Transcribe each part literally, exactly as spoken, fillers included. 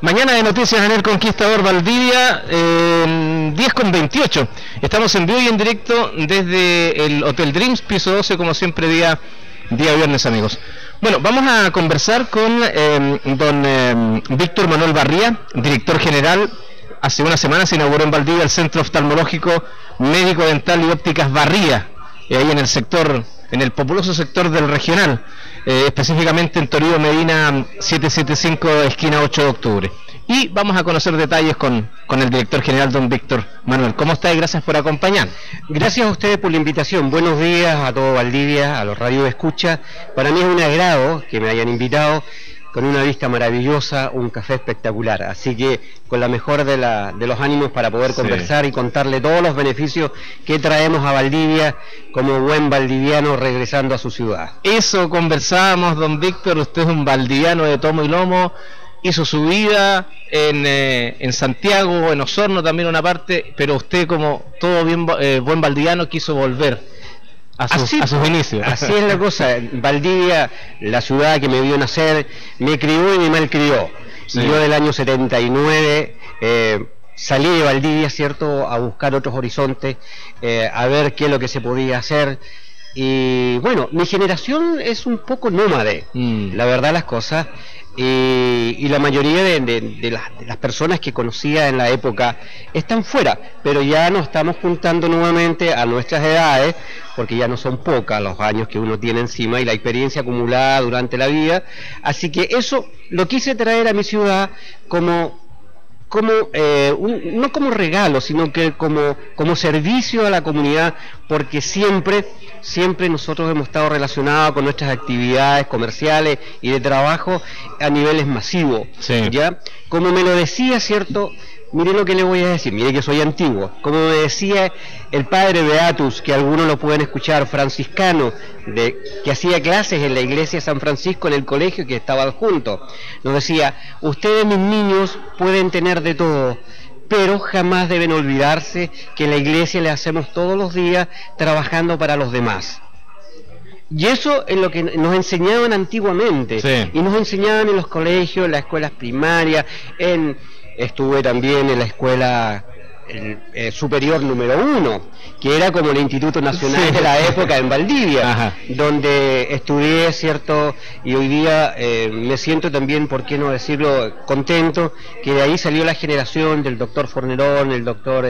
Mañana de Noticias en el Conquistador Valdivia, eh, diez con veintiocho. Estamos en vivo y en directo desde el Hotel Dreams, piso doce, como siempre, día, día viernes, amigos. Bueno, vamos a conversar con eh, don eh, Víctor Manuel Barría, director general. Hace una semana se inauguró en Valdivia el Centro Oftalmológico Médico Dental y Ópticas Barría, eh, ahí en el sector, en el populoso sector del Regional. Eh, específicamente en Toribio Medina setecientos setenta y cinco, esquina ocho de octubre. Y vamos a conocer detalles con, con el director general, don Víctor Manuel. ¿Cómo está? Y gracias por acompañar. Gracias a ustedes por la invitación. Buenos días a todo Valdivia, a los radio de escucha. Para mí es un agrado que me hayan invitado, con una vista maravillosa, un café espectacular. Así que con la mejor de, la, de los ánimos para poder sí. conversar y contarle todos los beneficios que traemos a Valdivia como buen valdiviano regresando a su ciudad. Eso conversábamos, don Víctor. Usted es un valdiviano de tomo y lomo. Hizo su vida en, eh, en Santiago, en Osorno también una parte, pero usted, como todo bien eh, buen valdiviano, quiso volver A sus, así, a sus inicios. Así es la cosa. Valdivia, la ciudad que me vio nacer, me crió y me malcrió. Sí. Yo del año setenta y nueve eh, salí de Valdivia, ¿cierto?, a buscar otros horizontes, eh, a ver qué es lo que se podía hacer. Y bueno, mi generación es un poco nómade, mm. la verdad las cosas. Y, y la mayoría de, de, de, las, de las personas que conocía en la época están fuera, pero ya nos estamos juntando nuevamente a nuestras edades, porque ya no son pocas los años que uno tiene encima y la experiencia acumulada durante la vida. Así que eso lo quise traer a mi ciudad como... como eh, un, no como regalo, sino que como, como servicio a la comunidad, porque siempre, siempre nosotros hemos estado relacionados con nuestras actividades comerciales y de trabajo a niveles masivos, sí. ¿ya? Como me lo decía, ¿cierto? Mire lo que le voy a decir, mire que soy antiguo, como me decía el padre Beatus, que algunos lo pueden escuchar, franciscano, de, que hacía clases en la iglesia de San Francisco en el colegio que estaba adjunto, nos decía: ustedes, mis niños, pueden tener de todo, pero jamás deben olvidarse que en la iglesia le hacemos todos los días trabajando para los demás. Y eso es lo que nos enseñaban antiguamente, sí. y nos enseñaban en los colegios, en las escuelas primarias, en... Estuve también en la escuela el, eh, superior número uno, que era como el Instituto Nacional sí. de la época en Valdivia, Ajá. donde estudié, ¿cierto? Y hoy día eh, me siento también, por qué no decirlo, contento, que de ahí salió la generación del doctor Fornerón, el doctor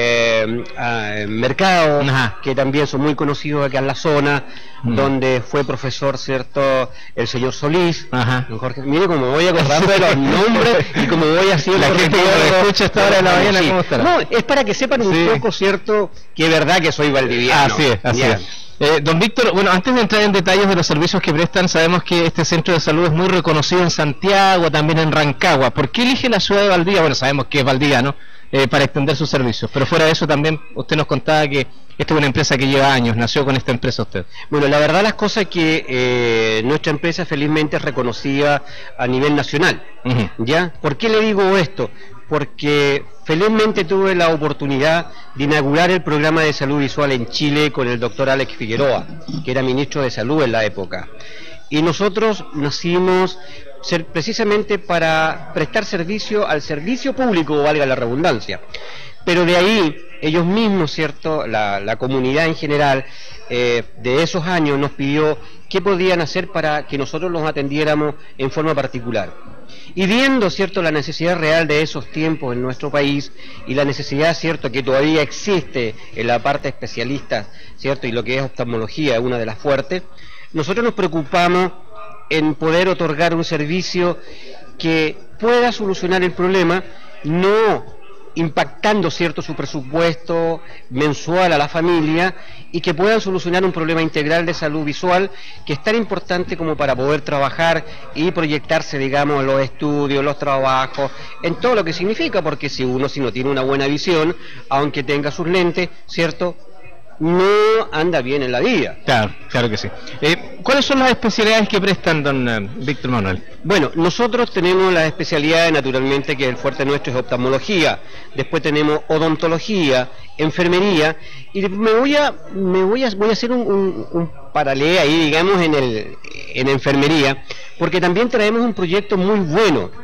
eh, eh, Mercado, Ajá. que también son muy conocidos acá en la zona, mm. donde fue profesor, ¿cierto?, el señor Solís. Ajá. Jorge, mire cómo voy acordando de los nombres y como voy haciendo... La gente que lo escucha esta hora de la mañana, ¿cómo estará? No, es para que sepan un sí. poco, ¿cierto?, que es verdad que soy valdiviano. Así es, así es. Eh, don Víctor, bueno, antes de entrar en detalles de los servicios que prestan, sabemos que este centro de salud es muy reconocido en Santiago, también en Rancagua. ¿Por qué elige la ciudad de Valdivia? Bueno, sabemos que es valdiviano, eh, para extender sus servicios, pero fuera de eso también usted nos contaba que esta es una empresa que lleva años. ¿Nació con esta empresa usted? Bueno, la verdad las cosas es que eh, nuestra empresa felizmente es reconocida a nivel nacional. Uh-huh. ¿Ya? ¿Por qué le digo esto? Porque felizmente tuve la oportunidad de inaugurar el programa de salud visual en Chile con el doctor Alex Figueroa, que era ministro de salud en la época. Y nosotros nacimos ser precisamente para prestar servicio al servicio público, valga la redundancia. Pero de ahí, ellos mismos, ¿cierto?, la, la comunidad en general, eh, de esos años nos pidió qué podían hacer para que nosotros los atendiéramos en forma particular. Y viendo, ¿cierto?, la necesidad real de esos tiempos en nuestro país y la necesidad, ¿cierto?, que todavía existe en la parte especialista, ¿cierto?, y lo que es oftalmología, una de las fuertes, nosotros nos preocupamos en poder otorgar un servicio que pueda solucionar el problema, no impactando, ¿cierto?, su presupuesto mensual a la familia, y que puedan solucionar un problema integral de salud visual que es tan importante como para poder trabajar y proyectarse, digamos, en los estudios, los trabajos, en todo lo que significa, porque si uno si no tiene una buena visión, aunque tenga sus lentes, ¿cierto?, no anda bien en la vida. Claro, claro que sí. Eh, ¿Cuáles son las especialidades que prestan, don uh, Víctor Manuel? Bueno, nosotros tenemos las especialidades, naturalmente, que el fuerte nuestro es oftalmología. Después tenemos odontología, enfermería, y me voy a me voy a voy a hacer un, un, un paralelo ahí, digamos, en el en enfermería, porque también traemos un proyecto muy bueno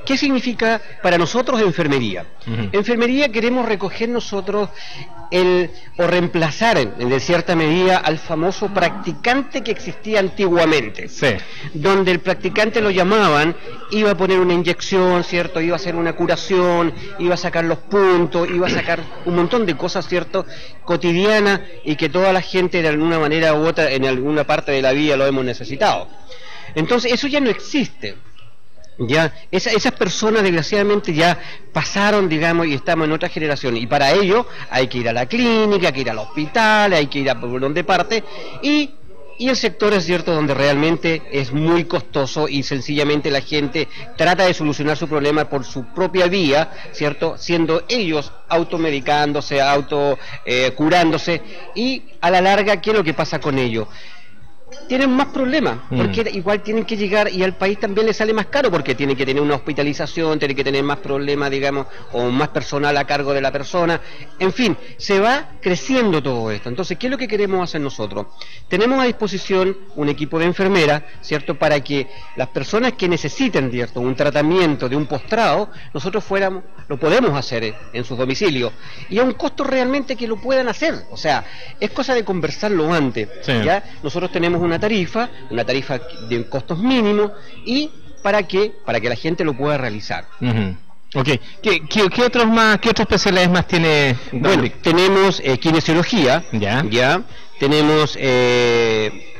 ¿Qué significa para nosotros enfermería? Uh-huh. Enfermería queremos recoger nosotros el, o reemplazar en, en cierta medida al famoso practicante que existía antiguamente, sí. donde el practicante lo llamaban, iba a poner una inyección, ¿cierto? Iba a hacer una curación, iba a sacar los puntos, iba a sacar un montón de cosas, ¿cierto? Cotidianas, y que toda la gente de alguna manera u otra en alguna parte de la vida lo hemos necesitado. Entonces eso ya no existe. Ya, Esa, esas personas desgraciadamente ya pasaron, digamos, y estamos en otra generación, y para ello hay que ir a la clínica, hay que ir al hospital, hay que ir a por donde parte, y, y el sector es cierto donde realmente es muy costoso y sencillamente la gente trata de solucionar su problema por su propia vía, cierto, siendo ellos automedicándose, auto eh, curándose, y a la larga, ¿qué es lo que pasa con ello? Tienen más problemas, porque mm. igual tienen que llegar, y al país también le sale más caro, porque tienen que tener una hospitalización, tienen que tener más problemas, digamos, o más personal a cargo de la persona, en fin, se va creciendo todo esto. Entonces, ¿qué es lo que queremos hacer nosotros? Tenemos a disposición un equipo de enfermeras, ¿cierto?, para que las personas que necesiten, ¿cierto?, un tratamiento de un postrado, nosotros fuéramos, lo podemos hacer en sus domicilios, y a un costo realmente que lo puedan hacer, o sea, es cosa de conversarlo antes, sí. ¿Ya? Nosotros tenemos una tarifa, una tarifa de costos mínimos, y para que para que la gente lo pueda realizar. Uh-huh. Okay. ¿Qué, qué, qué otros más, qué otras especialidades más tiene? Bueno, tenemos eh, kinesiología, ya, ya, tenemos eh,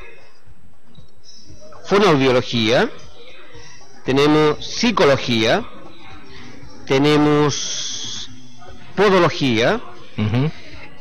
fonoaudiología, tenemos psicología, tenemos podología. Uh-huh.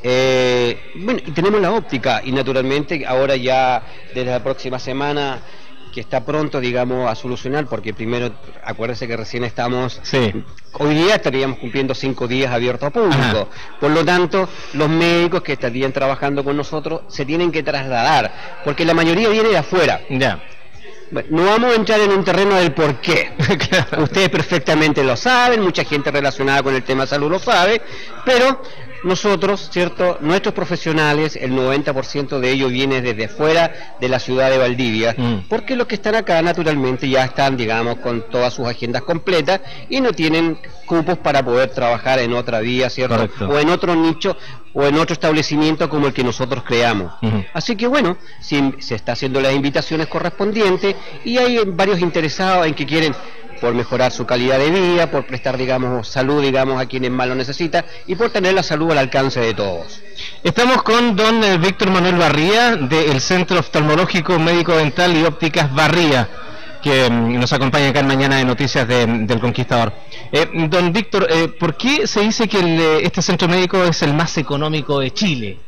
Eh, bueno, y tenemos la óptica, y naturalmente ahora ya desde la próxima semana, que está pronto, digamos, a solucionar, porque primero, acuérdense que recién estamos, sí. hoy día estaríamos cumpliendo cinco días abiertos a público. Ajá. Por lo tanto, los médicos que estarían trabajando con nosotros se tienen que trasladar, porque la mayoría viene de afuera. Ya. Bueno, no vamos a entrar en un terreno del por qué. Claro. Ustedes perfectamente lo saben, mucha gente relacionada con el tema de salud lo sabe, pero nosotros, ¿cierto?, nuestros profesionales, el noventa por ciento de ellos viene desde fuera de la ciudad de Valdivia, mm. porque los que están acá naturalmente ya están, digamos, con todas sus agendas completas y no tienen cupos para poder trabajar en otra vía, ¿cierto?, correcto, o en otro nicho o en otro establecimiento como el que nosotros creamos. Uh-huh. Así que bueno, si se está haciendo las invitaciones correspondientes, y hay varios interesados en que quieren por mejorar su calidad de vida, por prestar, digamos, salud, digamos, a quienes más lo necesitan, y por tener la salud al alcance de todos. Estamos con don eh, Víctor Manuel Barría, del Centro Oftalmológico Médico Dental y Ópticas Barría, que mm, nos acompaña acá en Mañana de Noticias de, del Conquistador. Eh, don Víctor, eh, ¿por qué se dice que el, este centro médico es el más económico de Chile?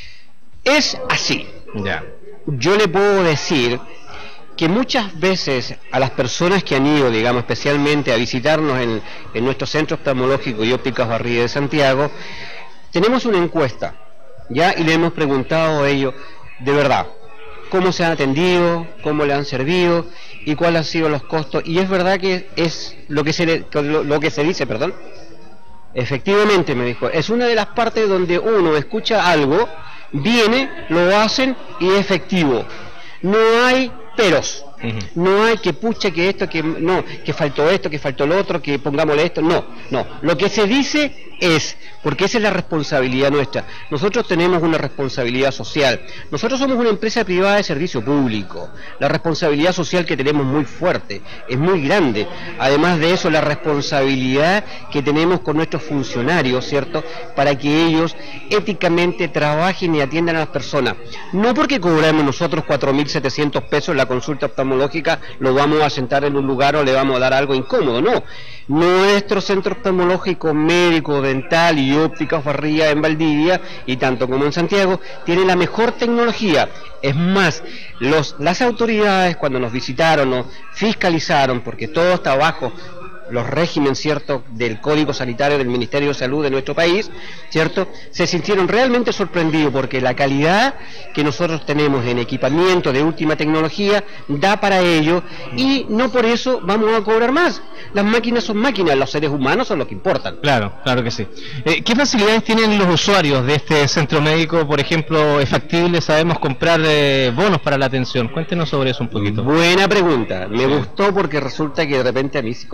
Es así. Ya. Yo le puedo decir que muchas veces a las personas que han ido, digamos, especialmente a visitarnos en, en nuestro Centro Oftalmológico y Ópticas Barría de Santiago, tenemos una encuesta, ¿ya? Y le hemos preguntado a ellos, de verdad, cómo se han atendido, cómo le han servido y cuáles han sido los costos. Y es verdad que es lo que se, le, lo, lo que se dice, perdón. Efectivamente, me dijo, es una de las partes donde uno escucha algo, viene, lo hacen y es efectivo. No hay peros. Uh-huh. No hay que pucha, que esto, que no, que faltó esto, que faltó lo otro, que pongámosle esto. No, no. Lo que se dice es, porque esa es la responsabilidad nuestra. Nosotros tenemos una responsabilidad social. Nosotros somos una empresa privada de servicio público. La responsabilidad social que tenemos muy fuerte, es muy grande. Además de eso, la responsabilidad que tenemos con nuestros funcionarios, ¿cierto?, para que ellos éticamente trabajen y atiendan a las personas. No porque cobramos nosotros cuatro mil setecientos pesos la consulta oftalmológica, lo vamos a sentar en un lugar o le vamos a dar algo incómodo, no. Nuestro centro oftalmológico, médico, dental y ópticas Barría en Valdivia, y tanto como en Santiago, tiene la mejor tecnología. Es más, los, las autoridades cuando nos visitaron, nos fiscalizaron, porque todo está bajo los regímenes, ¿cierto?, del Código Sanitario del Ministerio de Salud de nuestro país, ¿cierto?, se sintieron realmente sorprendidos porque la calidad que nosotros tenemos en equipamiento de última tecnología da para ello, y no por eso vamos a cobrar más. Las máquinas son máquinas, los seres humanos son los que importan. Claro, claro que sí. Eh, ¿Qué facilidades tienen los usuarios de este centro médico? Por ejemplo, ¿es factible, sabemos, comprar eh, bonos para la atención? Cuéntenos sobre eso un poquito. Buena pregunta, me sí. gustó, porque resulta que de repente a mí, como ya lo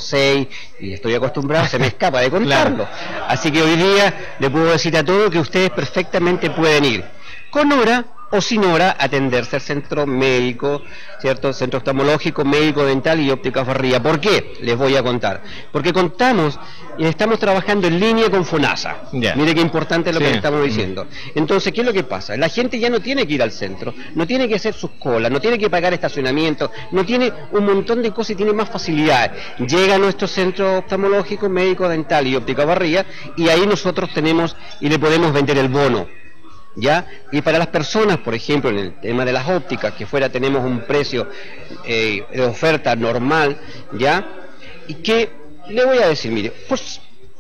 seis y estoy acostumbrado, se me escapa de contarlo. Claro. Así que hoy día le puedo decir a todos que ustedes perfectamente pueden ir con hora o sin hora atenderse al centro médico, ¿cierto? Centro oftalmológico, médico dental y ópticas Barría. ¿Por qué? Les voy a contar. Porque contamos y estamos trabajando en línea con FONASA. Yeah. Mire qué importante es lo sí. que le estamos diciendo. Entonces, ¿qué es lo que pasa? La gente ya no tiene que ir al centro, no tiene que hacer sus colas, no tiene que pagar estacionamiento, no tiene un montón de cosas y tiene más facilidad. Llega a nuestro centro oftalmológico, médico dental y óptica Barría y ahí nosotros tenemos y le podemos vender el bono. ¿Ya? Y para las personas, por ejemplo, en el tema de las ópticas, que fuera tenemos un precio eh, de oferta normal, ¿ya? Y que, le voy a decir, mire, pues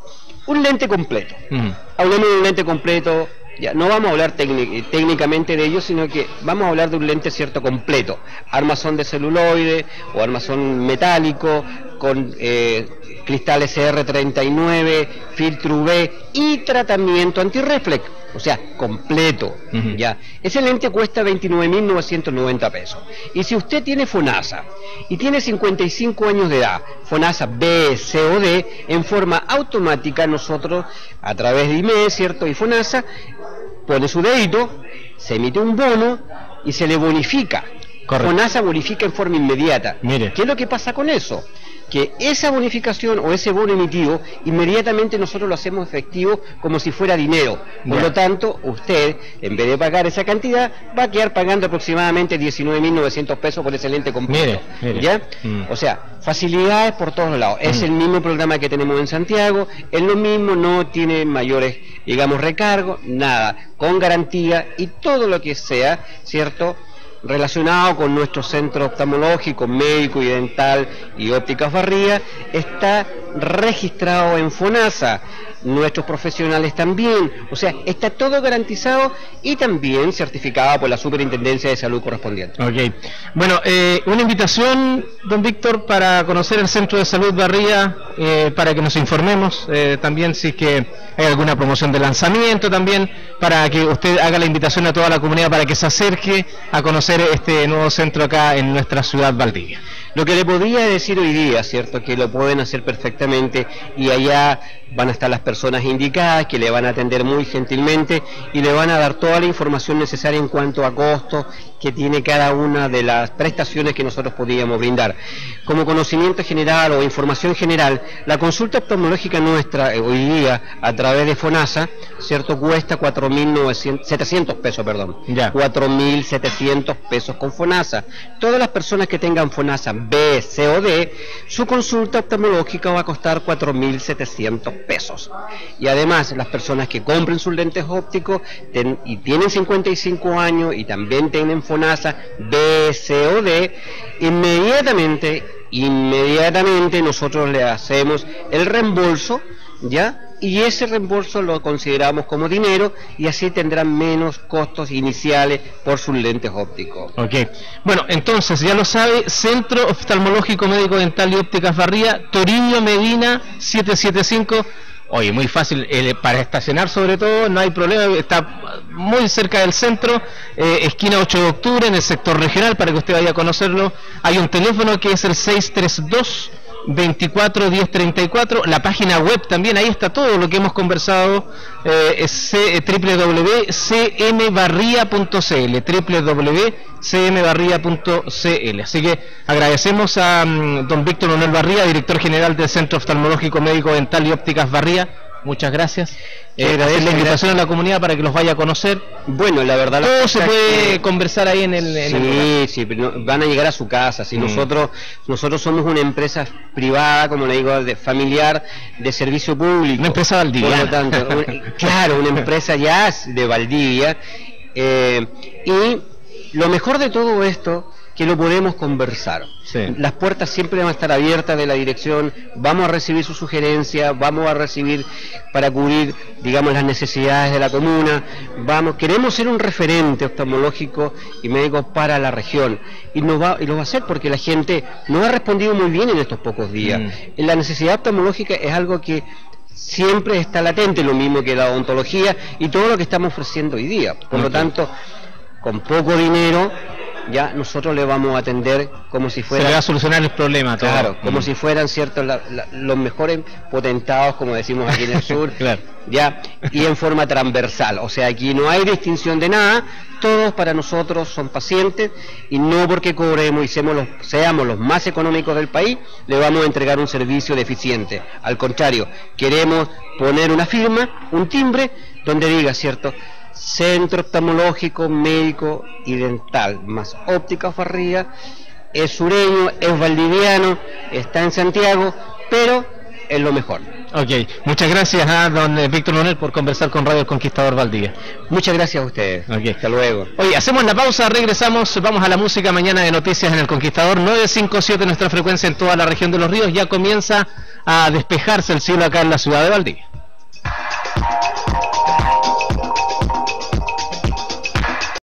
un lente completo. Uh-huh. Hablemos de un lente completo, ya no vamos a hablar técnicamente de ello, sino que vamos a hablar de un lente cierto completo. Armazón de celuloide o armazón metálico, con eh, cristales C R treinta y nueve, filtro U V y tratamiento antirreflex. O sea, completo, uh-huh. ya. Ese lente cuesta veintinueve mil novecientos noventa pesos. Y si usted tiene FONASA y tiene cincuenta y cinco años de edad, FONASA B, C o D, en forma automática nosotros, a través de I M E, ¿cierto? Y FONASA, pone su dedito, se emite un bono y se le bonifica. Correcto. FONASA bonifica en forma inmediata. Mire. ¿Qué es lo que pasa con eso? Que esa bonificación o ese bono emitido, inmediatamente nosotros lo hacemos efectivo como si fuera dinero. Por yeah. lo tanto, usted, en vez de pagar esa cantidad, va a quedar pagando aproximadamente diecinueve mil novecientos pesos por ese lente completo. Mire, mire. ¿Ya? Mm. O sea, facilidades por todos lados. Mm. Es el mismo programa que tenemos en Santiago, es lo mismo, no tiene mayores, digamos, recargos, nada, con garantía y todo lo que sea, ¿cierto?, relacionado con nuestro centro oftalmológico, médico y dental y ópticas Barría, está registrado en FONASA, nuestros profesionales también, o sea, está todo garantizado y también certificado por la Superintendencia de Salud correspondiente. Ok, bueno, eh, una invitación, don Víctor, para conocer el Centro de Salud Barría, eh, para que nos informemos, eh, también si es que hay alguna promoción de lanzamiento también, para que usted haga la invitación a toda la comunidad para que se acerque a conocer este nuevo centro acá en nuestra ciudad Valdivia. Lo que le podría decir hoy día, ¿cierto?, que lo pueden hacer perfectamente y allá van a estar las personas indicadas que le van a atender muy gentilmente y le van a dar toda la información necesaria en cuanto a costos que tiene cada una de las prestaciones que nosotros podíamos brindar. Como conocimiento general o información general, la consulta oftalmológica nuestra eh, hoy día a través de FONASA, ¿cierto?, cuesta cuatro mil setecientos pesos, perdón, ya. cuatro mil setecientos pesos con FONASA. Todas las personas que tengan FONASA B, C o D, su consulta oftalmológica va a costar cuatro mil setecientos pesos. Y además, las personas que compren sus lentes ópticos ten, y tienen cincuenta y cinco años y también tienen FONASA B, C o D, inmediatamente, inmediatamente nosotros le hacemos el reembolso, ¿ya? Y ese reembolso lo consideramos como dinero y así tendrán menos costos iniciales por sus lentes ópticos. Ok, bueno, entonces ya lo sabe, Centro Oftalmológico Médico Dental y Ópticas Barría, Toriño Medina setecientos setenta y cinco. Oye, muy fácil, eh, para estacionar sobre todo, no hay problema, está muy cerca del centro, eh, esquina ocho de octubre, en el sector regional, para que usted vaya a conocerlo. Hay un teléfono que es el seis tres dos, veinticuatro diez treinta y cuatro, la página web también, ahí está todo lo que hemos conversado, eh, es w w w punto c m barría punto c l, w w w punto c m barría punto c l. Así que agradecemos a um, don Víctor Manuel Barría, director general del Centro Oftalmológico Médico Dental y Ópticas Barría. Muchas gracias. Eh, hacer la invitación a la comunidad para que los vaya a conocer. Bueno, la verdad, todo la se puede que... conversar ahí en el. En sí, el sí, pero van a llegar a su casa. Si mm. nosotros nosotros somos una empresa privada, como le digo, de familiar, de servicio público. Una empresa valdiviana. Por lo tanto, un, claro, una empresa ya de Valdivia. Eh, y lo mejor de todo esto, que lo podemos conversar. Sí. Las puertas siempre van a estar abiertas de la dirección, vamos a recibir sus sugerencias, vamos a recibir para cubrir, digamos, las necesidades de la comuna, vamos, queremos ser un referente oftalmológico y médico para la región, y, nos va, y lo va a hacer porque la gente nos ha respondido muy bien en estos pocos días. Mm. La necesidad oftalmológica es algo que siempre está latente, lo mismo que la odontología y todo lo que estamos ofreciendo hoy día. Por okay. lo tanto, con poco dinero ya nosotros le vamos a atender como si fuera... Se le va a solucionar el problema todo. Claro, como mm. si fueran, ¿cierto?, la, la, los mejores potentados, como decimos aquí en el sur, claro. ya, y en forma transversal. O sea, aquí no hay distinción de nada, todos para nosotros son pacientes, y no porque cobremos y seamos los, seamos los más económicos del país, le vamos a entregar un servicio deficiente. Al contrario, queremos poner una firma, un timbre, donde diga, ¿cierto?, Centro Oftalmológico, Médico y Dental, más Óptica Farría, es sureño, es valdiviano, está en Santiago, pero es lo mejor. Ok, muchas gracias a don Víctor Manuel por conversar con Radio El Conquistador Valdivia. Muchas gracias a ustedes. Okay. Hasta luego. Oye, hacemos la pausa, regresamos, vamos a la música mañana de Noticias en El Conquistador, nueve cinco siete nuestra frecuencia en toda la región de Los Ríos, ya comienza a despejarse el cielo acá en la ciudad de Valdivia.